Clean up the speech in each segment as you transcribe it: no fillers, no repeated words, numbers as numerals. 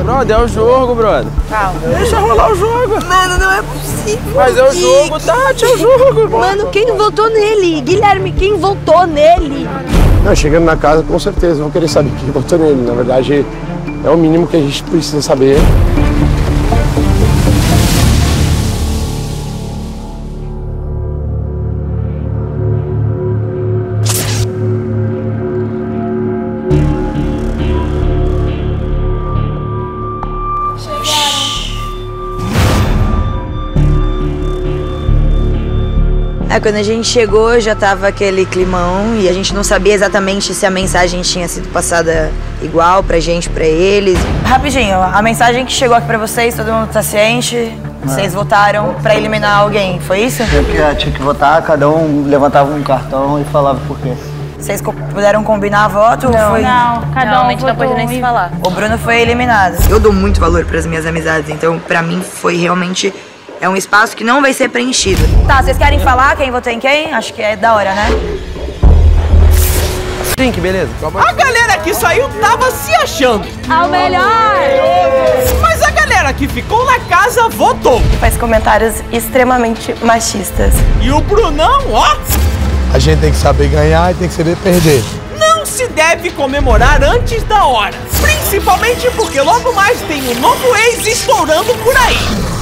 Brother, é o jogo, brother. Calma. Deixa rolar o jogo. Mano, não é possível. Mas é o jogo, Tati, é o jogo. Mano, quem votou nele? Guilherme, quem votou nele? Não, chegando na casa, com certeza, vão querer saber quem votou nele. Na verdade, é o mínimo que a gente precisa saber. Quando a gente chegou já tava aquele climão e a gente não sabia exatamente se a mensagem tinha sido passada igual pra gente, pra eles. Rapidinho, a mensagem que chegou aqui pra vocês, todo mundo tá ciente? Vocês votaram pra eliminar alguém, foi isso? Tinha que votar, cada um levantava um cartão e falava por quê. Vocês puderam combinar voto? Não, ou foi... não, cada um a gente não pode nem se falar. O Bruno foi eliminado. Eu dou muito valor pras minhas amizades, então pra mim foi realmente... É um espaço que não vai ser preenchido. Tá, vocês querem falar quem votou em quem? Acho que é da hora, né? Sim, que beleza. A galera que saiu tava se achando. Ao melhor! Mas a galera que ficou na casa votou. Faz comentários extremamente machistas. E o Brunão, ó... A gente tem que saber ganhar e tem que saber perder. Não se deve comemorar antes da hora. Principalmente porque logo mais tem um novo ex estourando por aí.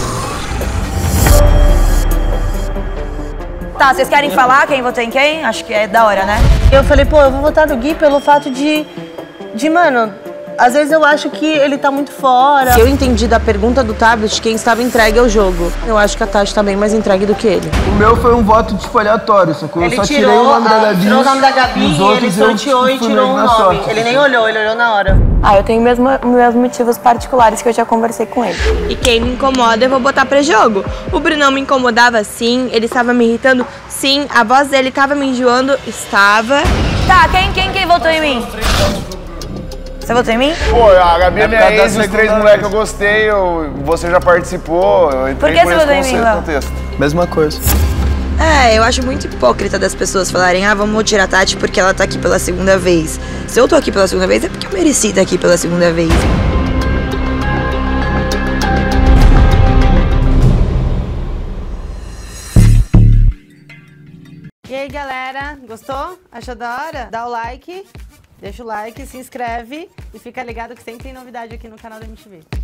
Tá, vocês querem falar quem votou em quem? Acho que é da hora, né? Eu falei, pô, eu vou votar no Gui pelo fato de mano, às vezes eu acho que ele tá muito fora. Eu entendi da pergunta do tablet quem estava entregue ao jogo. Eu acho que a Tati tá bem mais entregue do que ele. O meu foi um voto aleatório, sacou? Eu só tirei o nome da Gabi. Tirou o nome da Gabi e ele sorteou e tirou um nome. Ele nem olhou, ele olhou na hora. Eu tenho meus motivos particulares que eu já conversei com ele. E quem me incomoda eu vou botar pra jogo. O Brunão me incomodava sim, ele estava me irritando sim, a voz dele estava me enjoando, estava. Tá, quem votou em mim? Você votou em mim? Pô, a Gabi é minha ex, os três moleques eu gostei, você já participou. Por que você votou em mim, Léo? Mesma coisa. Eu acho muito hipócrita das pessoas falarem vamos tirar a Tati porque ela tá aqui pela segunda vez. Se eu tô aqui pela segunda vez, é porque eu mereci estar aqui pela segunda vez. E aí, galera, gostou? Achou da hora? Dá o like, deixa o like, se inscreve e fica ligado que sempre tem novidade aqui no canal da MTV.